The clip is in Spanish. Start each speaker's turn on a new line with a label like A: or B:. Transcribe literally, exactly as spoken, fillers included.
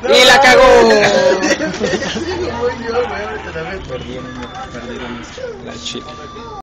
A: Y la cagó.
B: Muy bien, güey, ahorita la ves.
A: Perdieron, perdieron la chile.